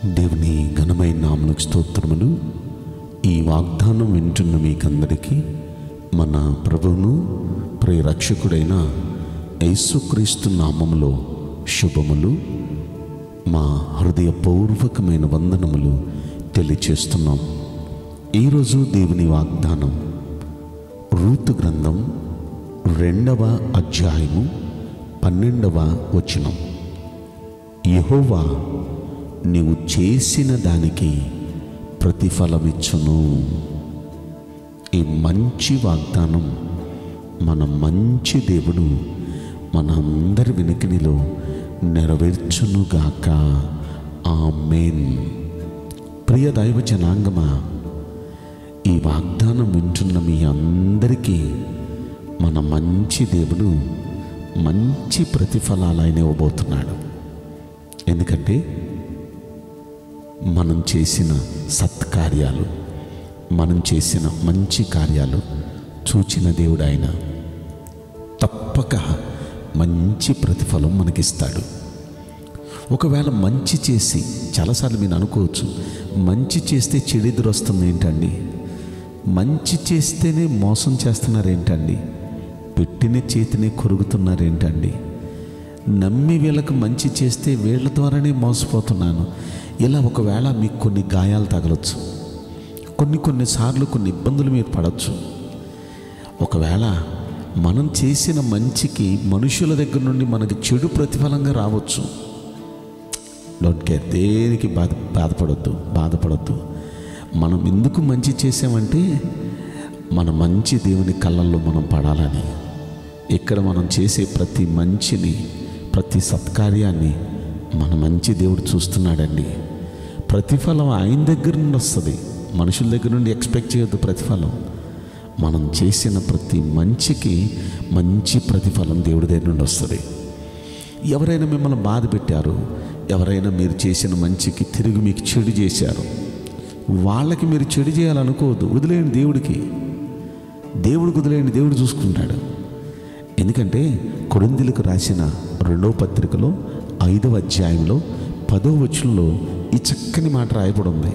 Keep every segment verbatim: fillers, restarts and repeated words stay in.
దేవుని ఘనమైన నామమునకు స్తోత్రములు. ఈ వాగ్దానం వింటున్న మీకందరికీ మన ప్రభువును ప్రియరక్షకుడైన యేసుక్రీస్తు నామములో శుభములు, మా హృదయపూర్వకమైన వందనములు తెలియచేస్తున్నాం. ఈరోజు దేవుని వాగ్దానం రూతు గ్రంథం రెండవ అధ్యాయము పన్నెండవ వచనం. యెహోవా నీవు చేసిన దానికి ప్రతిఫలమిచ్చును. ఈ మంచి వాగ్దానం మన మంచి దేవుడు మన అందరి వినికిడిలో నెరవేర్చునుగాక. ఆమేన్. ప్రియ దైవ జనాంగమా, ఈ వాగ్దానం వింటున్న మీ అందరికీ మన మంచి దేవుడు మంచి ప్రతిఫలాలు ఆయన ఇవ్వబోతున్నాడు. ఎందుకంటే మనం చేసిన సత్కార్యాలు, మనం చేసిన మంచి కార్యాలు చూచిన దేవుడు ఆయన తప్పక మంచి ప్రతిఫలం మనకిస్తాడు. ఒకవేళ మంచి చేసి, చాలాసార్లు మీరు అనుకోవచ్చు, మంచి చేస్తే చెడు ఎదురు వస్తుంది ఏంటండి, మంచి చేస్తేనే మోసం చేస్తున్నారేంటండి, పెట్టిన చేతినే కొరుకుతున్నారేంటండి, నమ్మి వీళ్ళకు మంచి చేస్తే వీళ్ళ ద్వారానే మోసపోతున్నాను. ఇలా ఒకవేళ మీకు కొన్ని గాయాలు తగలొచ్చు, కొన్ని కొన్నిసార్లు కొన్ని ఇబ్బందులు మీరు పడవచ్చు. ఒకవేళ మనం చేసిన మంచికి మనుషుల దగ్గర నుండి మనకి చెడు ప్రతిఫలంగా రావచ్చు. డోంట్ కేర్, దేనికి బాధ బాధపడొద్దు బాధపడొద్దు మనం ఎందుకు మంచి చేసామంటే మన మంచి దేవుని కళ్ళల్లో మనం పడాలని. ఇక్కడ మనం చేసే ప్రతి మంచిని, ప్రతి సత్కార్యాన్ని మన మంచి దేవుడు చూస్తున్నాడండి. ప్రతిఫలం ఆయన దగ్గర నుండి వస్తుంది, మనుషుల దగ్గర నుండి ఎక్స్పెక్ట్ చేయొద్దు ప్రతిఫలం. మనం చేసిన ప్రతి మంచికి మంచి ప్రతిఫలం దేవుడి దగ్గర నుండి వస్తుంది. ఎవరైనా మిమ్మల్ని బాధ పెట్టారు, ఎవరైనా మీరు చేసిన మంచికి తిరిగి మీకు చెడు చేశారు, వాళ్ళకి మీరు చెడు చేయాలనుకోవద్దు. వదిలేయండి దేవుడికి, దేవుడికి వదిలేయండి, దేవుడు చూసుకుంటాడు. ఎందుకంటే కొరింథీయులకు రాసిన రెండవ పత్రికలో ఐదవ అధ్యాయంలో పదో వచనంలో ఈ చక్కని మాట రాయబడి ఉంది.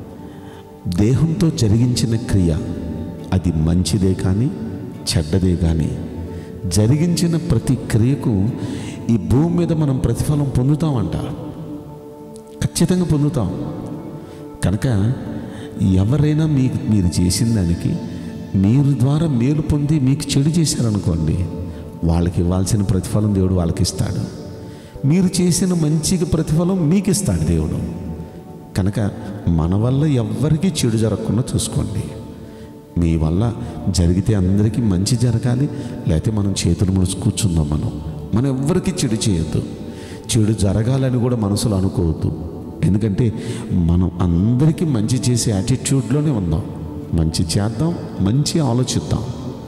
దేహంతో జరిగించిన క్రియ అది మంచిదే కానీ చెడ్డదే కానీ, జరిగించిన ప్రతి క్రియకు ఈ భూమి మీద మనం ప్రతిఫలం పొందుతామంట, ఖచ్చితంగా పొందుతాం. కనుక ఎవరైనా మీకు మీరు చేసిన దానికి మీరు ద్వారా మేలు పొంది మీకు చెడు చేశారనుకోండి, వాళ్ళకి ఇవ్వాల్సిన ప్రతిఫలం దేవుడు వాళ్ళకి ఇస్తాడు. మీరు చేసిన మంచికి ప్రతిఫలం మీకు ఇస్తాడు దేవుడు. కనుక మన వల్ల ఎవ్వరికీ చెడు జరగకుండా చూసుకోండి. మీ వల్ల జరిగితే అందరికీ మంచి జరగాలి, లేకపోతే మనం చేతులు ముడుచు కూర్చుందాం. మనం మనం ఎవ్వరికీ చెడు చేయొద్దు, చెడు జరగాలని కూడా మనసులో అనుకోవద్దు. ఎందుకంటే మనం అందరికీ మంచి చేసే యాటిట్యూడ్లోనే ఉందాం. మంచి చేద్దాం, మంచి ఆలోచిద్దాం,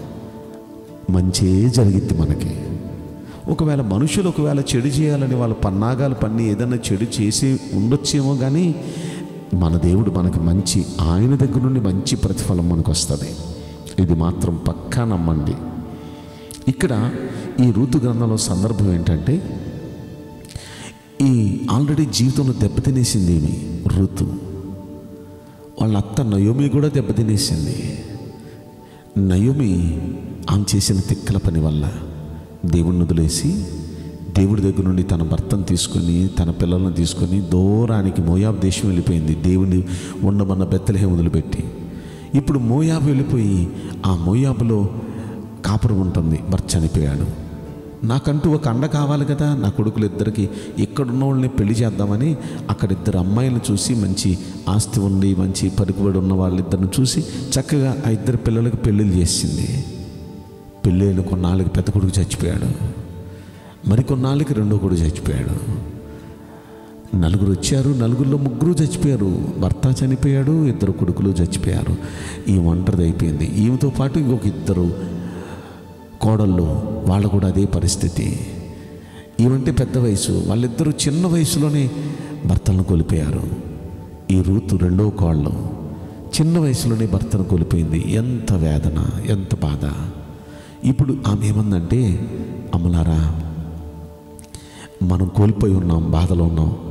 మంచే జరిగిద్ది మనకి. ఒకవేళ మనుషులు ఒకవేళ చెడు చేయాలని వాళ్ళ పన్నాగాలు పన్ని ఏదైనా చెడు చేసి ఉండొచ్చేమో, కానీ మన దేవుడు మనకి మంచి, ఆయన దగ్గర నుండి మంచి ప్రతిఫలం మనకు వస్తుంది. ఇది మాత్రం పక్కా నమ్మండి. ఇక్కడ ఈ రూతు గ్రంథంలో సందర్భం ఏంటంటే, ఈ ఆల్రెడీ జీవితంలో దెబ్బతినేసింది ఏమి రూతు, వాళ్ళ అత్త నయోమి కూడా దెబ్బతినేసింది. నయోమి ఆమె చేసిన తిక్కల పని వల్ల దేవుడిని వదిలేసి దేవుడి దగ్గర నుండి తన భర్తను తీసుకొని తన పిల్లలను తీసుకొని దూరానికి మోయాబు దేశం వెళ్ళిపోయింది. దేవుని ఉండమన్న బెత్లెహేము వదిలిపెట్టి ఇప్పుడు మోయాబు వెళ్ళిపోయి ఆ మోయాబులో కాపురం ఉంటుంది. భర్త చనిపోయాడు. నాకంటూ ఒక అండ కావాలి కదా, నా కొడుకులు ఇద్దరికి ఇక్కడున్న వాళ్ళని పెళ్లి చేద్దామని అక్కడ ఇద్దరు అమ్మాయిలను చూసి, మంచి ఆస్తి ఉండి మంచి పలుకుబడి ఉన్న వాళ్ళిద్దరిని చూసి చక్కగా ఆ ఇద్దరు పిల్లలకు పెళ్ళిళ్ళు చేసింది. పెళ్ళైన కొన్నాళ్ళకి పెద్ద కొడుకు చచ్చిపోయాడు, మరి కొన్నాళ్ళకి రెండో కొడుకు చచ్చిపోయాడు. నలుగురు వచ్చారు, నలుగురిలో ముగ్గురు చచ్చిపోయారు. భర్త చనిపోయాడు, ఇద్దరు కొడుకులు చచ్చిపోయారు. ఈ ఒంటరిది అయిపోయింది. ఈమెతో పాటు ఇంకొక ఇద్దరు కోడళ్ళు, వాళ్ళు కూడా అదే పరిస్థితి. ఈమంటే పెద్ద వయసు, వాళ్ళిద్దరూ చిన్న వయసులోనే భర్తలను కోల్పోయారు. ఈ రూతు రెండో కోళ్ళు చిన్న వయసులోనే భర్తను కోల్పోయింది. ఎంత వేదన, ఎంత బాధ. ఇప్పుడు ఆమె ఏమందంటే, అమ్మలారా మనం కోల్పోయి ఉన్నాం, బాధలో ఉన్నాం,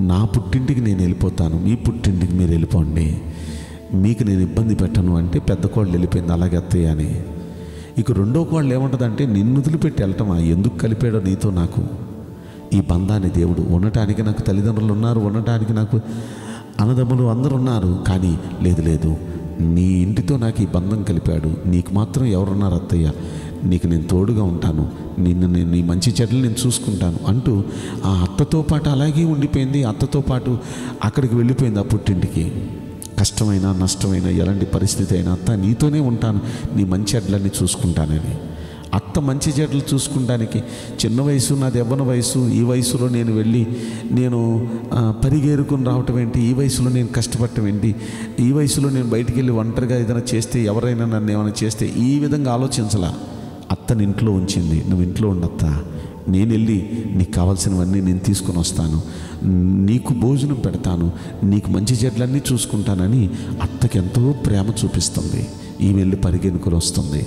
నా పుట్టింటికి నేను వెళ్ళిపోతాను, మీ పుట్టింటికి మీరు వెళ్ళిపోండి, మీకు నేను ఇబ్బంది పెట్టను అంటే పెద్ద కోళ్ళు వెళ్ళిపోయింది అలాగే అత్తయ్య అని. ఇక రెండో కోళ్ళు ఏముంటుందంటే నిన్ను వదిలిపెట్టి వెళ్ళటమా, ఎందుకు కలిపాడో నీతో నాకు ఈ బంధాన్ని దేవుడు. ఉండటానికి నాకు తల్లిదండ్రులు ఉన్నారు, ఉండటానికి నాకు అన్నదమ్ములు అందరూ ఉన్నారు, కానీ లేదు లేదు నీ ఇంటితో నాకు ఈ బంధం కలిపాడు, నీకు మాత్రం ఎవరున్నారు అత్తయ్య, నీకు నేను తోడుగా ఉంటాను, నిన్ను నేను నీ మంచి చెడ్డలు నేను చూసుకుంటాను అంటూ ఆ అత్తతో పాటు అలాగే ఉండిపోయింది. అత్తతో పాటు అక్కడికి వెళ్ళిపోయింది ఆ పుట్టింటికి. కష్టమైన నష్టమైన ఎలాంటి పరిస్థితి అయినా అత్త నీతోనే ఉంటాను, నీ మంచి చెడ్డలన్నీ చూసుకుంటానని. అత్త మంచి చెడ్డలు చూసుకుంటానికి చిన్న వయసు, నాది యవ్వన వయసు, ఈ వయసులో నేను వెళ్ళి నేను పరిగేరుకుని రావటం ఏంటి, ఈ వయసులో నేను కష్టపడటం ఏంటి, ఈ వయసులో నేను బయటికి వెళ్ళి ఒంటరిగా ఏదైనా చేస్తే ఎవరైనా నన్ను ఏమైనా చేస్తే, ఈ విధంగా ఆలోచించలా. అత్తని ఇంట్లో ఉంచింది. నువ్వు ఇంట్లో ఉండత్తా, నేను వెళ్ళి నీకు కావాల్సినవన్నీ నేను తీసుకొని వస్తాను, నీకు భోజనం పెడతాను, నీకు మంచి చెడ్లన్నీ చూసుకుంటానని అత్తకి ఎంతో ప్రేమ చూపిస్తుంది. ఈమె వెళ్ళి పరిగెనుకొని వస్తుంది.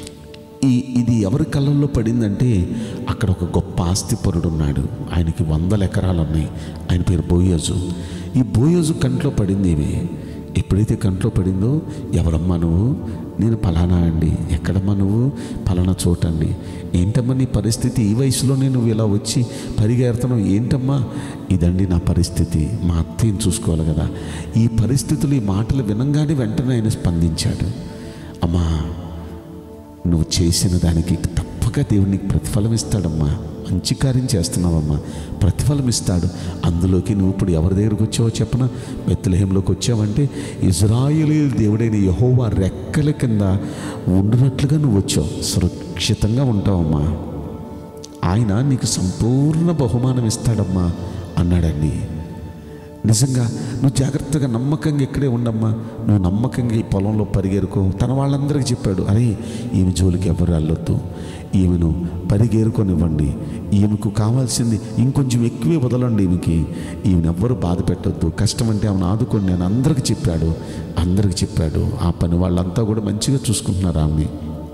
ఈ ఇది ఎవరి కళ్ళల్లో పడిందంటే అక్కడ ఒక గొప్ప ఆస్తిపరుడు ఉన్నాడు, ఆయనకి వందల ఎకరాలు ఉన్నాయి, ఆయన పేరు బోయోజు. ఈ బోయోజు కంట్లో పడింది ఇవి. ఎప్పుడైతే కంట్లో పడిందో, ఎవరమ్మా నువ్వు, నేను ఫలానా అండి. ఎక్కడమ్మా నువ్వు, ఫలానా చోటండి. ఏంటమ్మా నీ పరిస్థితి, ఈ వయసులోనే నువ్వు ఇలా వచ్చి పరిగెడుతున్నావు ఏంటమ్మా? ఇదండి నా పరిస్థితి, మా అత్తయ్యని చూసుకోవాలి కదా. ఈ పరిస్థితులు, ఈ మాటలు వినంగానే వెంటనే ఆయన స్పందించాడు. అమ్మా నువ్వు చేసిన దానికి తప్పక దేవుడు నీకు ప్రతిఫలం ఇస్తాడమ్మా, మంచి కార్యం చేస్తున్నావమ్మా, ప్రతిఫలం ఇస్తాడు. అందులోకి నువ్వు ఇప్పుడు ఎవరి దగ్గరకు వచ్చావో చెప్పనా? బెత్లెహేంలోకి వచ్చావంటే ఇజ్రాయేలీయుల దేవుడైన యెహోవా రెక్కల కింద ఉండినట్లుగా నువ్వు వచ్చావు, సురక్షితంగా ఉంటావమ్మా, ఆయన నీకు సంపూర్ణ బహుమానం ఇస్తాడమ్మా అన్నాడండి. నిజంగా నువ్వు జాగ్రత్తగా నమ్మకంగా ఇక్కడే ఉండమ్మా, నువ్వు నమ్మకంగా ఈ పొలంలో పరిగెరుకో. తన వాళ్ళందరికీ చెప్పాడు, అరే ఈమె జోలికి ఎవరు వెళ్ళొద్దు, ఈమెను పరిగెరుకొనివ్వండి, ఈమెకు కావాల్సింది ఇంకొంచెం ఎక్కువే వదలండి, ఈమెకి ఈమెను ఎవ్వరు బాధ పెట్టొద్దు, కష్టం అంటే ఆమెను ఆదుకోండి అని అందరికీ చెప్పాడు. అందరికీ చెప్పాడు. ఆ పని వాళ్ళంతా కూడా మంచిగా చూసుకుంటున్నారు ఆమెని.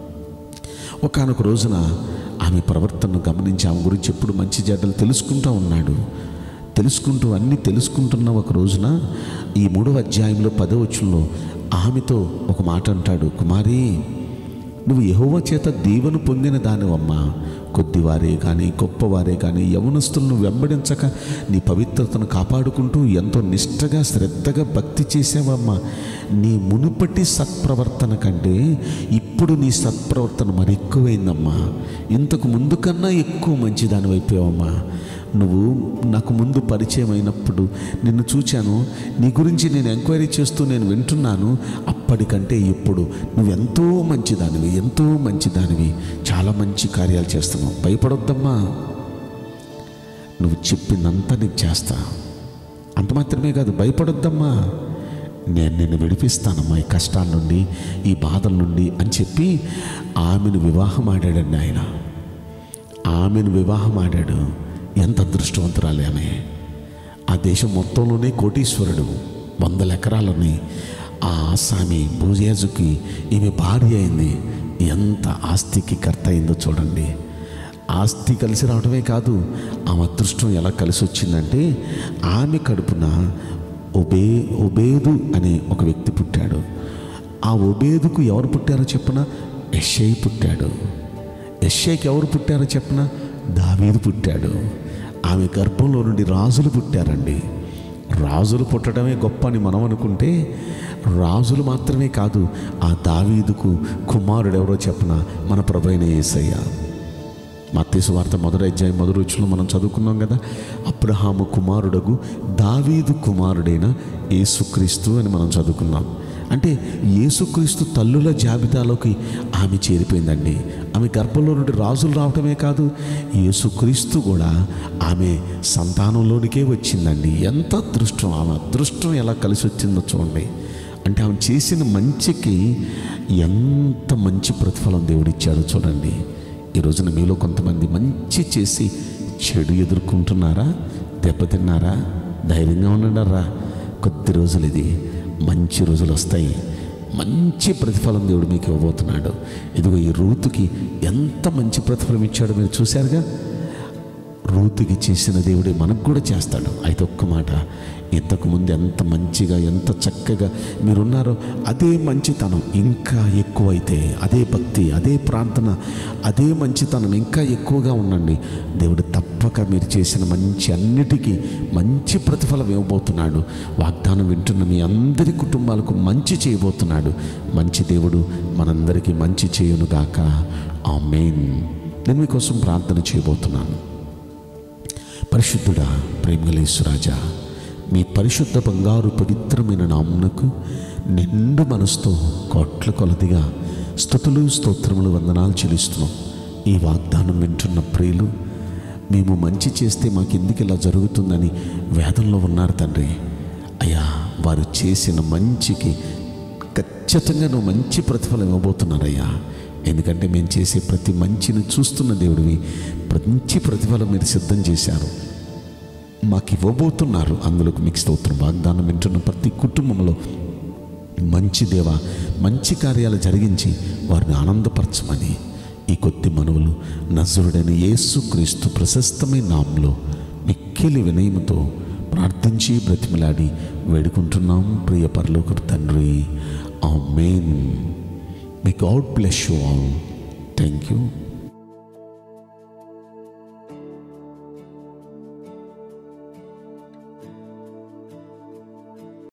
ఒకానొక రోజున ఆమె ప్రవర్తనను గమనించి ఆమె గురించి ఎప్పుడు మంచి చెడ్డలు తెలుసుకుంటూ ఉన్నాడు. తెలుసుకుంటూ అన్నీ తెలుసుకుంటున్న ఒక రోజున ఈ మూడవ అధ్యాయంలో పదో వచనంలో ఆమెతో ఒక మాట అంటాడు, కుమారి నువ్వు యెహోవా చేత దీవెన పొందిన దానివమ్మా, కొద్దివారే కానీ గొప్పవారే కానీ యవనస్తులను వెంబడించక నీ పవిత్రతను కాపాడుకుంటూ ఎంతో నిష్టగా శ్రద్ధగా భక్తి చేసావమ్మా. నీ మునుపటి సత్ప్రవర్తన కంటే ఇప్పుడు నీ సత్ప్రవర్తన మరి ఎక్కువైందమ్మా, ఇంతకు ముందు కన్నా ఎక్కువ మంచిదాని అయిపోయావమ్మా. నువ్వు నాకు ముందు పరిచయం అయినప్పుడు నిన్ను చూచాను, నీ గురించి నేను ఎంక్వైరీ చేస్తూ నేను వింటున్నాను, అప్పటికంటే ఇప్పుడు నువ్వెంతో మంచిదానివి, ఎంతో మంచిదానివి, చాలా మంచి కార్యాలు చేస్తున్నావు, భయపడొద్దమ్మా, నువ్వు చెప్పిందంతా నీకు చేస్తా, అంత మాత్రమే కాదు భయపడొద్దమ్మా, నేను నిన్ను విడిపిస్తానమ్మా ఈ కష్టాల నుండి, ఈ బాధల నుండి అని చెప్పి ఆమెను వివాహం ఆడాడండి ఆయన. ఆమెను వివాహం ఆడాడు. ఎంత అదృష్టవంతురాలి ఆమె. ఆ దేశం మొత్తంలోనే కోటీశ్వరుడు, వందల ఎకరాలని ఆ ఆసామి బోయోజుకి ఈమె భార్య అయింది. ఎంత ఆస్తికి కర్త అయిందో చూడండి. ఆస్తి కలిసి రావడమే కాదు, ఆమె అదృష్టం ఎలా కలిసి వచ్చిందంటే ఆమె కడుపున ఒబే ఒబేదు అనే ఒక వ్యక్తి పుట్టాడు. ఆ ఒబేదుకు ఎవరు పుట్టారో చెప్పన? యెషై పుట్టాడు. యెషైకి ఎవరు పుట్టారో చెప్పన? దావీదు పుట్టాడు. ఆమె గర్భంలో నుండి రాజులు పుట్టారండి. రాజులు పుట్టడమే గొప్ప అని మనం అనుకుంటే రాజులు మాత్రమే కాదు, ఆ దావీదుకు కుమారుడు ఎవరో చెప్పన? మన ప్రభువైన యేసయ్య. మత్తయి సువార్త మొదటి అధ్యాయం మొదటి వచనంలో మనం చదువుకున్నాం కదా, అబ్రహాము కుమారుడగు దావీదు కుమారుడైన యేసుక్రీస్తు అని మనం చదువుకున్నాం. అంటే యేసుక్రీస్తు తల్లుల జాబితాలోకి ఆమె చేరిపోయిందండి. ఆమె గర్భంలో నుండి రాజులు రావటమే కాదు, యేసుక్రీస్తు కూడా ఆమె సంతానంలోనికే వచ్చిందండి. ఎంత అదృష్టం! ఆమె అదృష్టం ఎలా కలిసి వచ్చిందో చూడండి. అంటే ఆమె చేసిన మంచికి ఎంత మంచి ప్రతిఫలం దేవుడిచ్చాడో చూడండి. ఈ రోజున మీలో కొంతమంది మంచి చేసి చెడు ఎదుర్కొంటున్నారా? దెబ్బతిన్నారా? ధైర్యంగా ఉండడారా? కొద్ది రోజులు, ఇది మంచి రోజులు వస్తాయి. మంచి ప్రతిఫలం దేవుడు మీకు ఇవ్వబోతున్నాడు. ఇదిగో ఈ రూతుకి ఎంత మంచి ప్రతిఫలం ఇచ్చాడో మీరు చూశారుగా. రూతుకి చేసిన దేవుడే మనకు కూడా చేస్తాడు. అయితే ఒక్క మాట, ఇంతకుముందు ఎంత మంచిగా ఎంత చక్కగా మీరున్నారో అదే మంచితనం ఇంకా ఎక్కువైతే, అదే భక్తి, అదే ప్రార్థన, అదే మంచితనం ఇంకా ఎక్కువగా ఉండండి. దేవుడు తప్పక మీరు చేసిన మంచి అన్నిటికీ మంచి ప్రతిఫలం ఇవ్వబోతున్నాడు. వాగ్దానం వింటున్న మీ అందరి కుటుంబాలకు మంచి చేయబోతున్నాడు. మంచి దేవుడు మనందరికీ మంచి చేయునుగాక. ఆమేన్. నేను మీకోసం ప్రార్థన చేయబోతున్నాను. పరిశుద్ధుడా, ప్రేమగల యేసురాజా, మీ పరిశుద్ధ బంగారు పవిత్రమైన నామమునకు నిండు మనసుతో కోట్ల కొలదిగా స్తుతులు స్తోత్రములు వందనాలు చెల్లిస్తున్నాం. ఈ వాగ్దానం వింటున్న ప్రియులు, మేము మంచి చేస్తే మాకు ఎందుకు ఇలా జరుగుతుందని వేదంలో ఉన్నారు తండ్రి. అయ్యా, వారు చేసిన మంచికి ఖచ్చితంగా నువ్వు మంచి ప్రతిఫలం ఇవ్వబోతున్నారయ్యా. ఎందుకంటే మేము చేసే ప్రతి మంచిని చూస్తున్న దేవుడివి, మంచి ప్రతిఫలం మీరు సిద్ధం చేశారు, మాకు ఇవ్వబోతున్నారు. అందులోకి మీకు స్తోత్రం. వాగ్దానం వింటున్న ప్రతి కుటుంబంలో మంచి దేవ మంచి కార్యాలు జరిగించి వారిని ఆనందపరచమని ఈ కొద్ది మనవులు నజరుడైన యేసుక్రీస్తు ప్రశస్తమైన నామంలో మిక్కిలి వినయముతో ప్రార్థించి బ్రతిమలాడి వేడుకుంటున్నాం ప్రియ పరలోకపు తండ్రి. ఆమేన్. May God bless you all. Thank you.